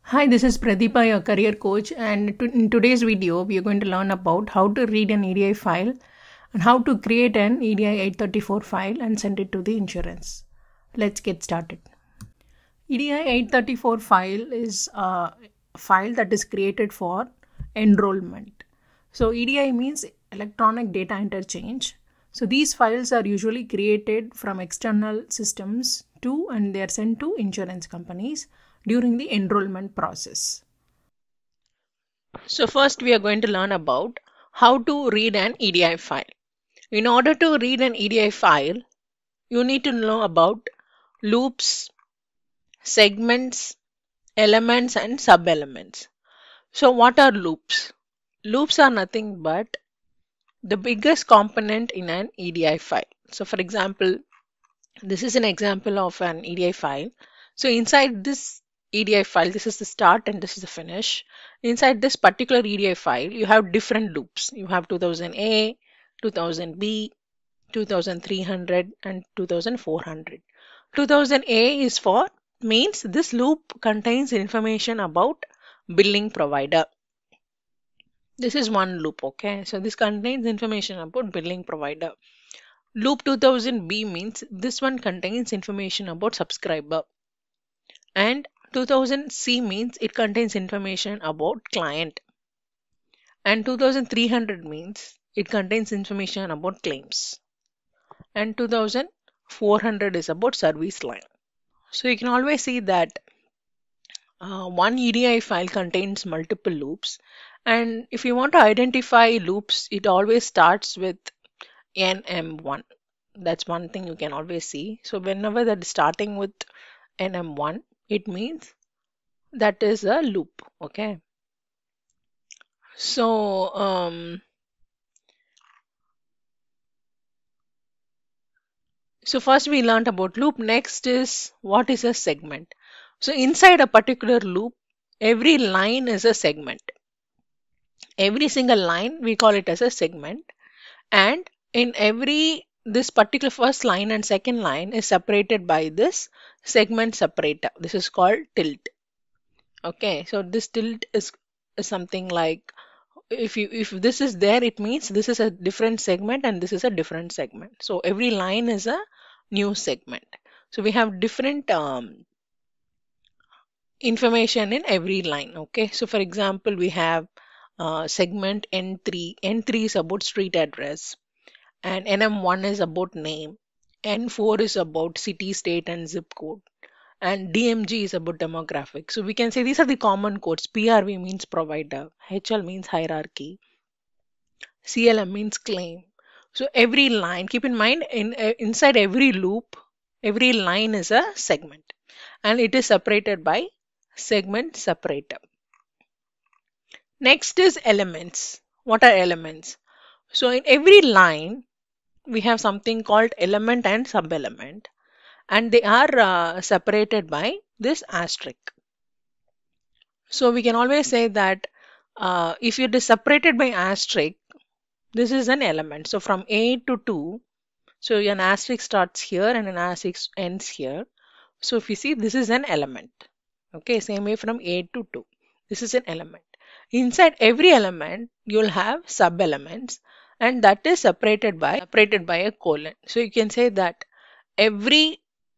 Hi, this is Pradeepa, your career coach, and in today's video, we are going to learn about how to read an EDI file and how to create an EDI 834 file and send it to the insurance. Let's get started. EDI 834 file is a file that is created for enrollment. So EDI means electronic data interchange. So these files are usually created from external systems and they are sent to insurance companies during the enrollment process. So first we are going to learn about how to read an EDI file. In order to read an EDI file, you need to know about loops, segments, elements and sub-elements. So what are loops? Loops are nothing but the biggest component in an EDI file. So for example, this is an example of an EDI file. So inside this EDI file, this is the start and this is the finish. Inside this particular EDI file, you have different loops. You have 2000A, 2000B, 2300 and 2400. 2000A is for means this loop contains information about billing provider. This is one loop, okay? So this contains information about billing provider. Loop 2000B means this one contains information about subscriber. And 2000C means it contains information about client. And 2300 means it contains information about claims. And 2400 is about service line. So you can always see that one EDI file contains multiple loops. And if you want to identify loops, it always starts with NM1. That's one thing you can always see. So whenever that is starting with NM1, it means that is a loop. Okay. So first we learned about loop. Next is what is a segment. So inside a particular loop, every line is a segment. Every single line we call it as a segment, and in this particular first line and second line is separated by this segment separator. This is called tilt. Okay, so this tilt is something like if this is there, it means this is a different segment and this is a different segment. So every line is a new segment. So we have different information in every line. Okay, so for example, we have segment N3. N3 is about street address, and NM1 is about name, N4 is about city, state, and zip code, and DMG is about demographic. So we can say these are the common codes. PRV means provider, HL means hierarchy, CLM means claim. So every line, keep in mind, inside every loop, every line is a segment, and it is separated by segment separator. Next is elements. What are elements? So in every line, we have something called element and sub-element, and they are separated by this asterisk. So we can always say that if it is separated by asterisk, this is an element. So from A to 2, so an asterisk starts here and an asterisk ends here. So if you see, this is an element. Okay, same way from A to 2. This is an element. Inside every element, you'll have sub-elements, and that is separated by a colon. So you can say that every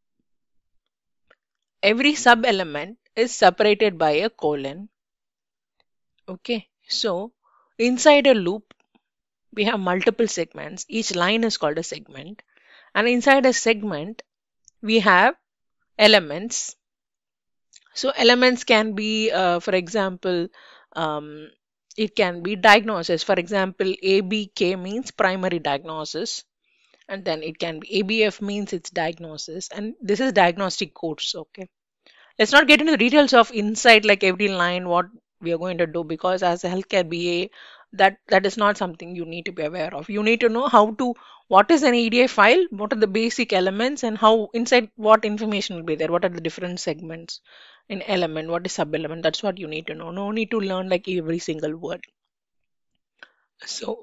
sub-element is separated by a colon. Okay, so inside a loop, we have multiple segments. Each line is called a segment. And inside a segment, we have elements. So elements can be, for example, it can be diagnosis. For example, ABK means primary diagnosis. And then it can be ABF means it's diagnosis. And this is diagnostic codes. Okay. Let's not get into the details of inside like every line what we are going to do, because as a healthcare BA, that is not something you need to be aware of. You need to know what is an EDI file, what are the basic elements, and how inside what information will be there, what are the different segments in element, what is sub element. That's what you need to know. No need to learn like every single word. So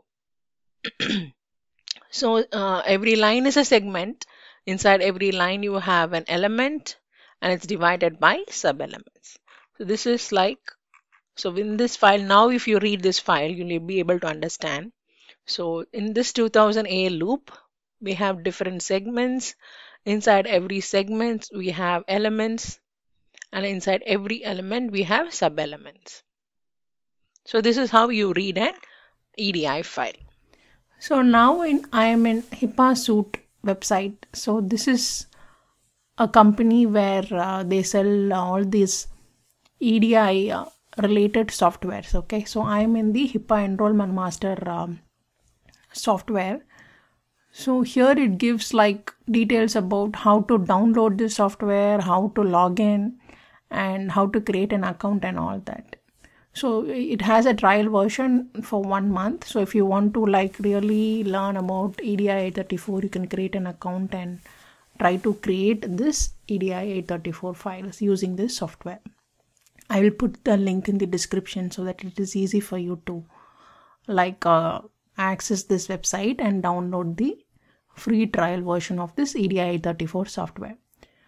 every line is a segment. Inside every line you have an element, and it's divided by sub elements. So this is like, so in this file, now if you read this file, you'll be able to understand. So in this 2000 A loop, we have different segments. Inside every segment, we have elements, and inside every element, we have sub-elements. So this is how you read an EDI file. So now I am in HIPAA-Suite website. So this is a company where they sell all these EDI related softwares. Okay, so I am in the HIPAA Enrollment Master software. So here it gives like details about how to download the software, how to log in, and how to create an account and all that. So it has a trial version for 1 month. So if you want to like really learn about EDI 834, you can create an account and try to create this EDI 834 files using this software. I will put the link in the description so that it is easy for you to like access this website and download the free trial version of this EDI 834 software.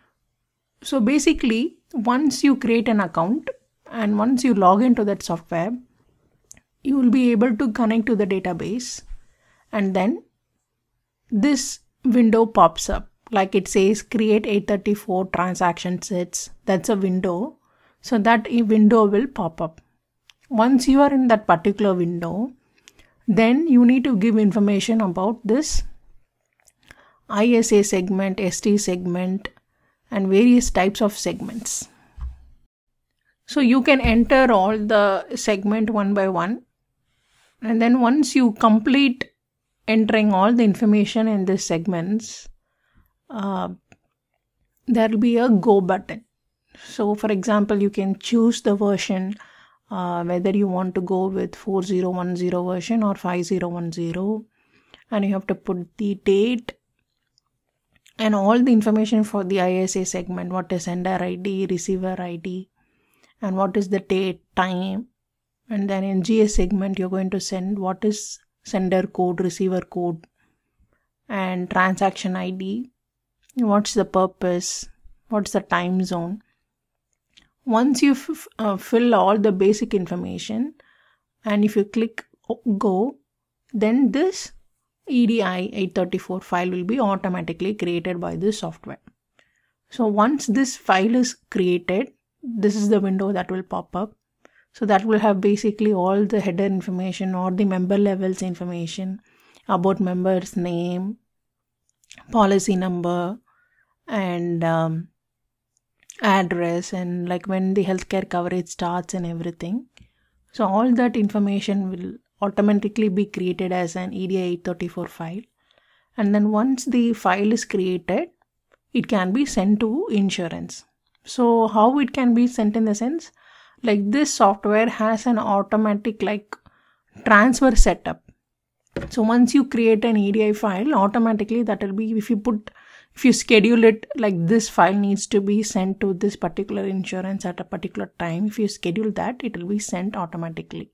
So basically, once you create an account and once you log into that software, you will be able to connect to the database, and then this window pops up. Like it says create 834 transaction sets. That's a window. So that window will pop up. Once you are in that particular window, then you need to give information about this ISA segment, ST segment, and various types of segments. So you can enter all the segment one by one. And then once you complete entering all the information in these segments, there will be a go button. So for example, you can choose the version, whether you want to go with 4010 version or 5010, and you have to put the date and all the information for the ISA segment, what is sender ID, receiver ID, and what is the date, time. And then in GS segment, you're going to send what is sender code, receiver code, and transaction ID, what's the purpose, what's the time zone. Once you fill all the basic information, and if you click go, then this EDI 834 file will be automatically created by this software. So once this file is created, this is the window that will pop up. So that will have basically all the header information or the member levels information about members' name, policy number, and address, and like when the healthcare coverage starts and everything. So all that information will automatically be created as an EDI 834 file. And then once the file is created, it can be sent to insurance. So how it can be sent in the sense, like this software has an automatic like transfer setup. So once you create an EDI file, automatically that will be, if you schedule it, like this file needs to be sent to this particular insurance at a particular time. If you schedule that, it will be sent automatically.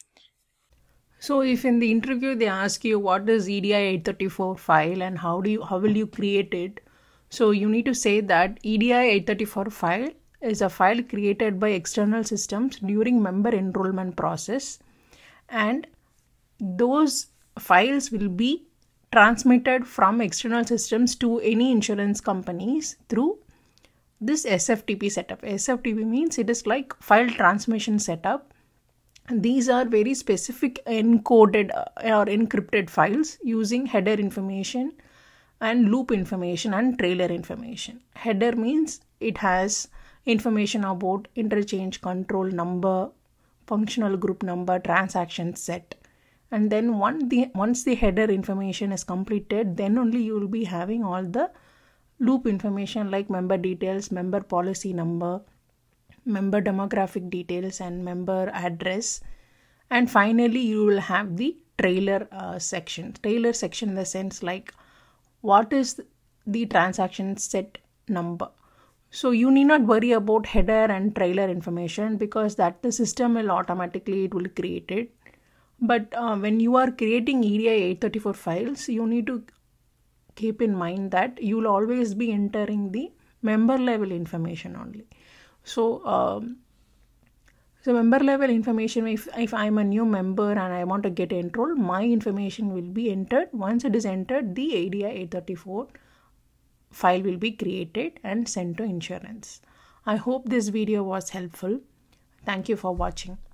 So if in the interview they ask you what is EDI 834 file and how will you create it? So you need to say that EDI 834 file is a file created by external systems during member enrollment process, and those files will be transmitted from external systems to any insurance companies through this SFTP setup. SFTP means it is like file transmission setup. These are very specific encoded or encrypted files using header information and loop information and trailer information. Header means it has information about interchange control number, functional group number, transaction set. And then once the header information is completed, then only you will be having all the loop information like member details, member policy number, member demographic details, and member address. And finally, you will have the trailer section. Trailer section in the sense like what is the transaction set number. So you need not worry about header and trailer information because that the system will automatically, it will create it. But when you are creating EDI 834 files, you need to keep in mind that you will always be entering the member level information only. So So member level information, if I'm a new member and I want to get enrolled, my information will be entered. Once it is entered, the ADI 834 file will be created and sent to insurance. I hope this video was helpful. Thank you for watching.